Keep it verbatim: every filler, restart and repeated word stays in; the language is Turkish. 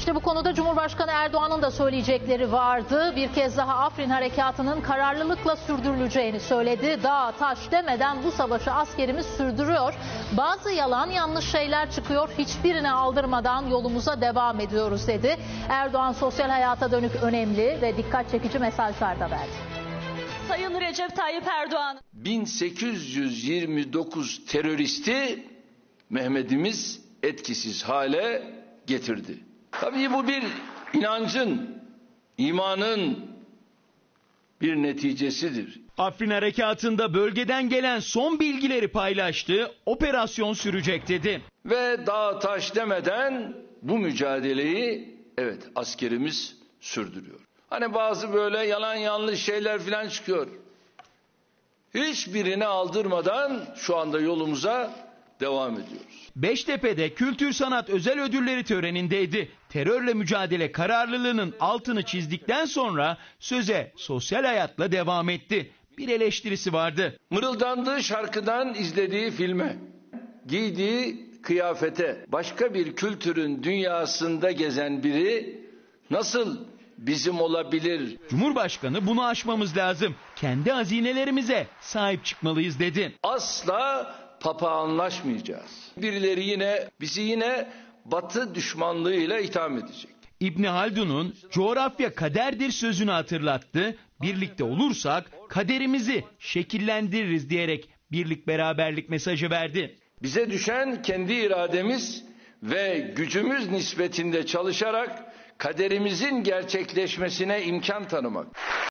İşte bu konuda Cumhurbaşkanı Erdoğan'ın da söyleyecekleri vardı. Bir kez daha Afrin harekatının kararlılıkla sürdürüleceğini söyledi. Dağ taş demeden bu savaşı askerimiz sürdürüyor. Bazı yalan yanlış şeyler çıkıyor. Hiçbirine aldırmadan yolumuza devam ediyoruz dedi. Erdoğan sosyal hayata dönük önemli ve dikkat çekici mesajlar da verdi. Sayın Recep Tayyip Erdoğan. bin sekiz yüz yirmi dokuz teröristi Mehmet'imiz etkisiz hale getirdi. Tabii bu bir inancın, imanın bir neticesidir. Afrin harekatında bölgeden gelen son bilgileri paylaştı, operasyon sürecek dedi. Ve dağ taş demeden bu mücadeleyi evet askerimiz sürdürüyor. Hani bazı böyle yalan yanlış şeyler falan çıkıyor. Hiçbirini aldırmadan şu anda yolumuza devam ediyoruz. Beştepe'de Kültür Sanat Özel Ödülleri törenindeydi. Terörle mücadele kararlılığının altını çizdikten sonra söze sosyal hayatla devam etti. Bir eleştirisi vardı. Mırıldandığı şarkıdan izlediği filme, giydiği kıyafete, başka bir kültürün dünyasında gezen biri nasıl bizim olabilir? Cumhurbaşkanı bunu aşmamız lazım. Kendi hazinelerimize sahip çıkmalıyız dedi. Asla papağanlaşmayacağız. Birileri yine bizi yine Batı düşmanlığıyla itham edecek. İbni Haldun'un coğrafya kaderdir sözünü hatırlattı. Birlikte olursak kaderimizi şekillendiririz diyerek birlik beraberlik mesajı verdi. Bize düşen kendi irademiz ve gücümüz nispetinde çalışarak kaderimizin gerçekleşmesine imkan tanımak.